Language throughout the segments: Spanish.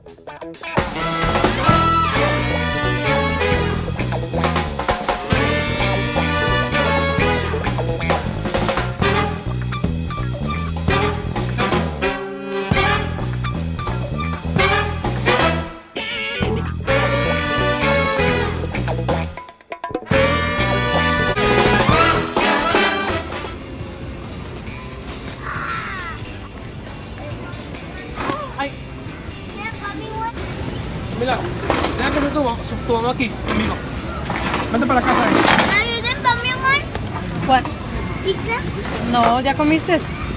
Mira, deja que sea tu mamá aquí conmigo. Vente para la casa. ¿Ayuden para mi amor? ¿Cuál? ¿Pizza? No, ¿ya comiste?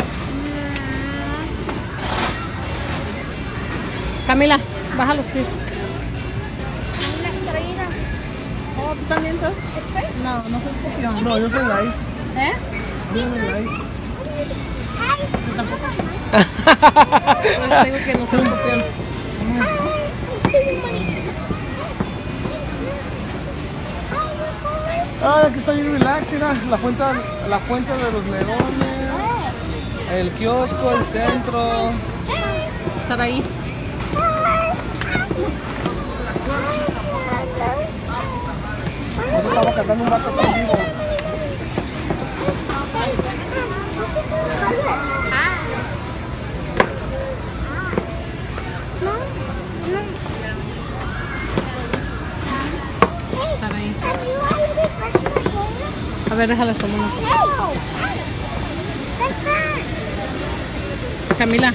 Camila, baja los pies. Una extraída. Oh, ¿tú también estás? No, no soy escorpión. No, yo soy la I. ¿Eh? Yo soy la I. Yo tampoco. Por eso digo que no soy escorpión. Estoy bien bonita. Ah, aquí está bien relax, mira. La fuente de los leones. El kiosco, el centro. Estar ahí. Yo estaba cantando un rato aquí vivo. Estar ahí. A ver, déjala tomar una foto. Camila.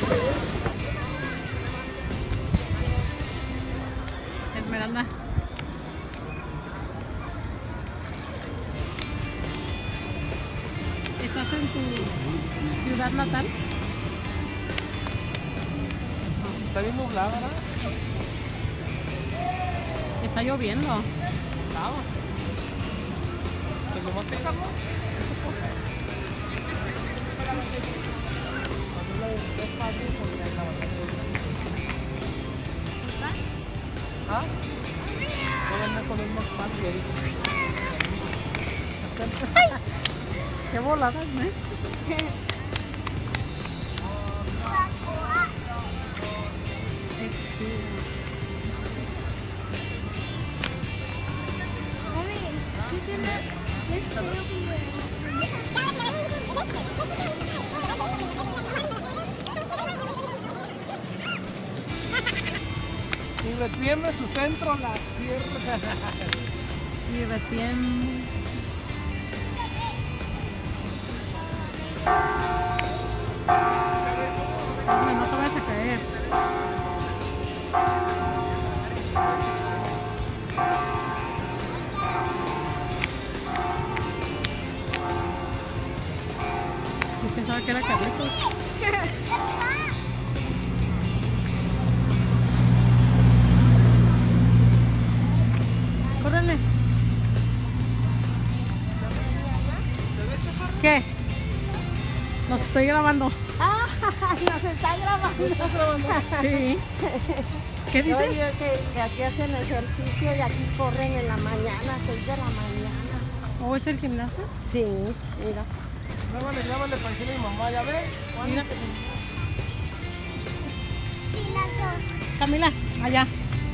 Esmeralda. ¿Estás en tu ciudad natal? Está bien nublada, ¿verdad? Está lloviendo. Estaba. ¿Te tomaste, Carlos? ¿Ah? Voy a andar con el más fácil ahí. Qué voladas, ¿eh? Y retiene su centro la tierra. Y retiene. No te vas a caer. Yo pensaba que era Carlitos. Córrele. ¿Qué? Nos estoy grabando. Ah, nos está grabando. ¿Estás grabando? Sí. ¿Qué dices? Oye, que aquí hacen ejercicio y aquí corren en la mañana, 6 de la mañana. ¿O es el gimnasio? Sí, mira. Grábale para decirle a mi mamá, ¿ya ve? Mira. Sí, las dos. Camila, allá.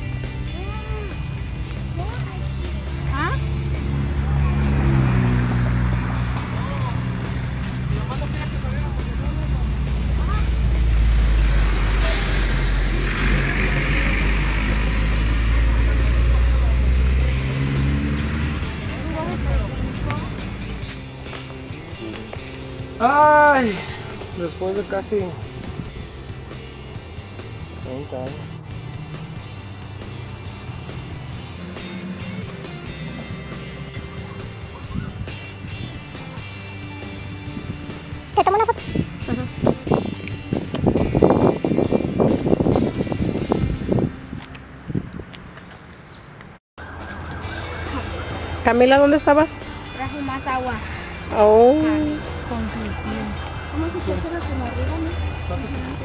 ¿Ah? Ay, después de casi 30 años. ¿Te tomo una foto? Camila, ¿dónde estabas? Traje más agua. Oh. Vamos a echársela como arriba, ¿no?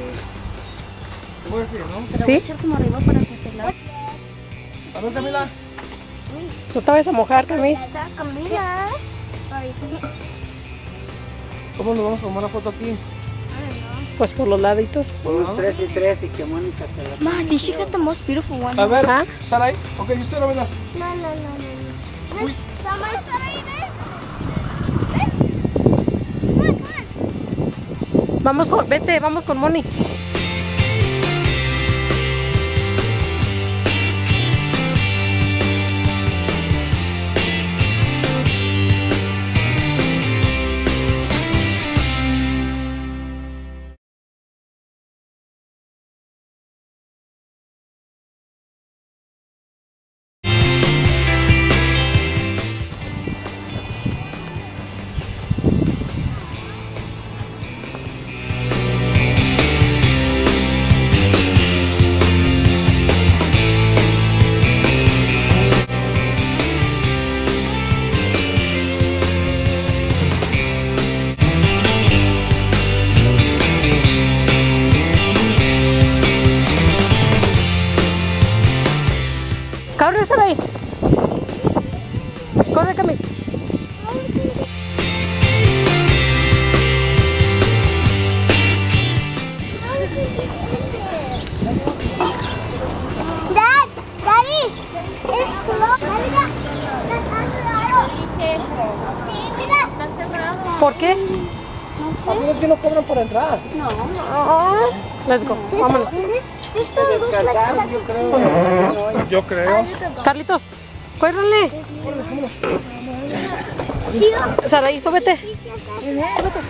Pues sí, ¿no? Se la voy ¿Sí? a echar como arriba para que se lave. A ver, Camila. ¿No te vas a mojar, Camila? Está Camila. Ay, ¿Cómo nos vamos a tomar la foto aquí? no. Pues por los laditos. Unos 3 y 3 y que Mónica se la... Ma, did she get the most beautiful one? A ver, ¿Ah? Sarai. Ok, you sit over there. No. Uy. Somebody, Vamos con, vete, vamos con Moni. Corre, Sarai. Corre, Cami. Daddy, it's closed. ¿Por qué? ¿Por qué no cobran por entrar? Let's go, vámonos. Descansar, yo creo. Yo creo. Carlitos, córrele. Sarai, súbete. Súbete.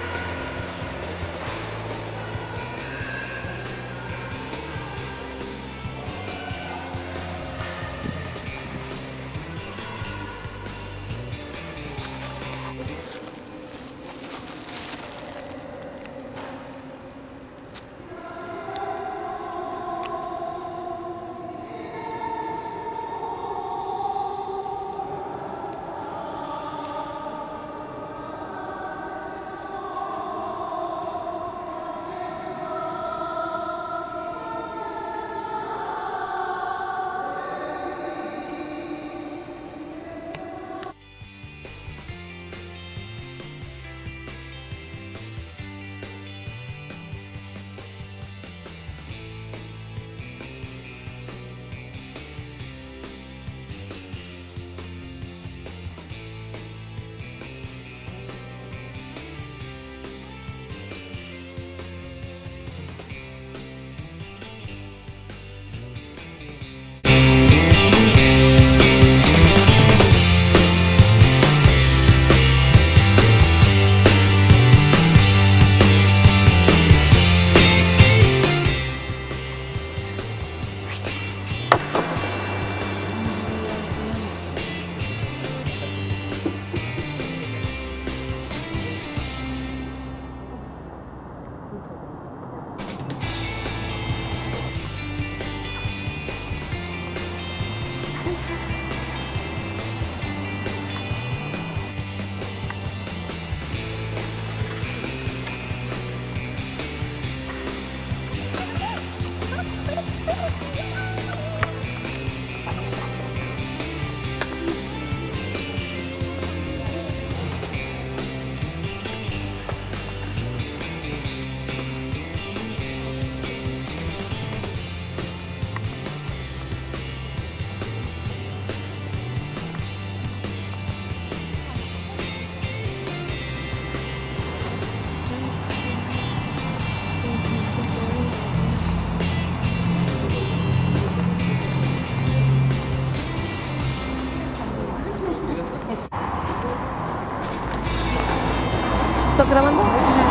¿Estás grabando?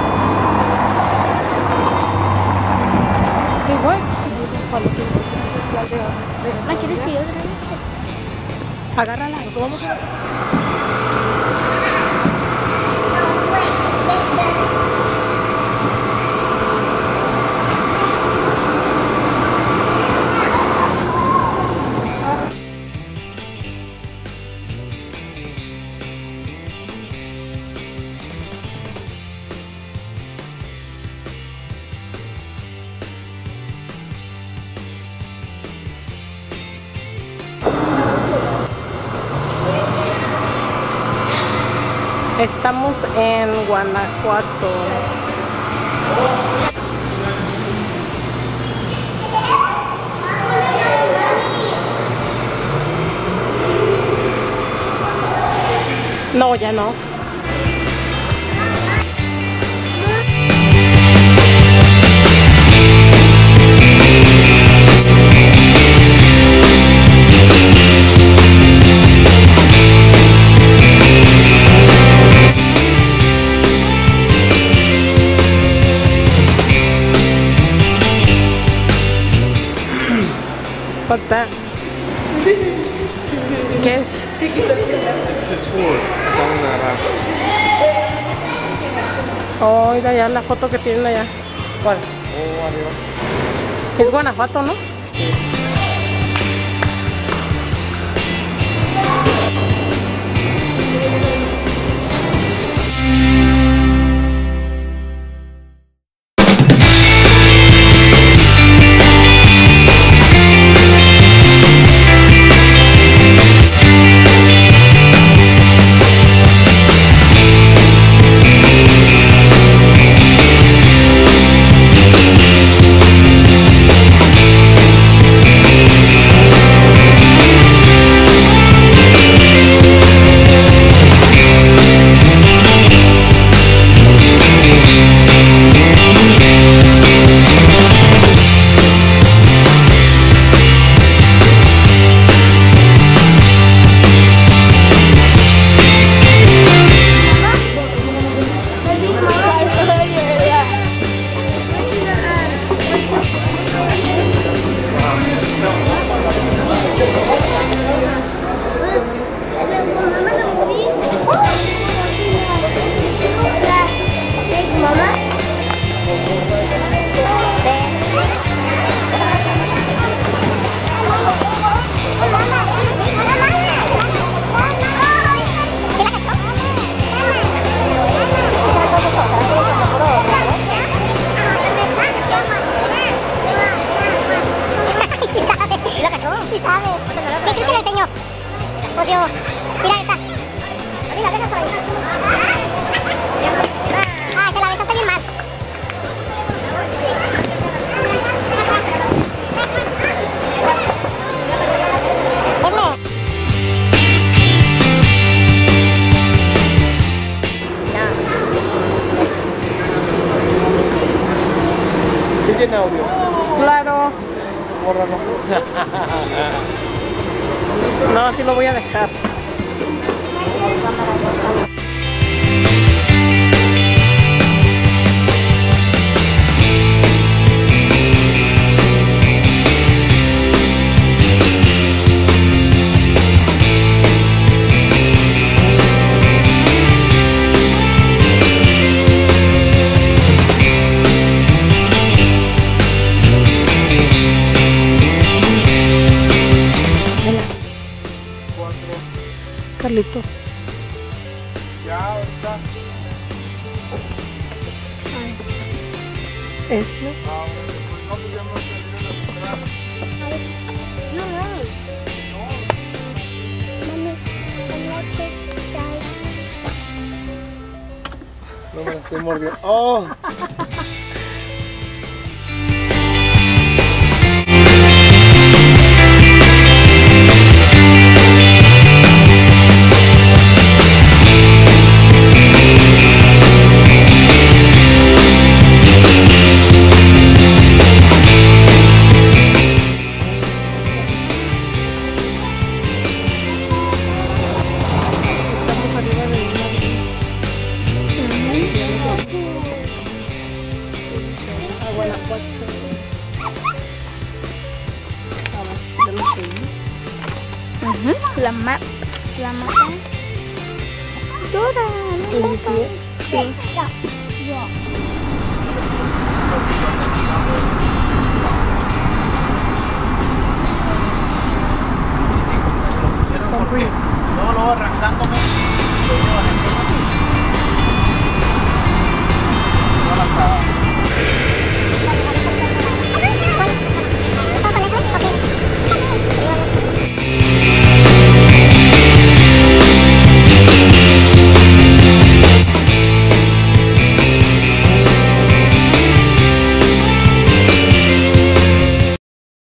Igual. Ma, ¿quieres que yo grabe? Agárrala. Estamos en Guanajuato. ya no. What's that? ¿Qué es? Es el tour. Vamos a agarrar. Oh, mira ya la foto que tienen allá. ¿Cuál? Oh, arriba. Es Guanajuato, ¿no? Sí sabe. ¿Qué crees que le enseñó? Pues yo. Mira esta. Mira, deja por ahí. Ah, se la aventaste bien mal. ¿Sí tiene audio? Claro. Bórralo. No, así lo voy a dejar. Carlitos. Ya, ahorita. Es, ¿no? No, pues ya no me la estoy mordiendo. ¡Oh! La mata. Toda. Sí.